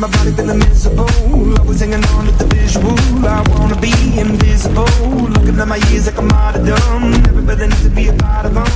my body feeling miserable. Always hanging on to the visual. I wanna be invisible. Looking at my years like I'm out of dumb. Everybody needs to be a part of them.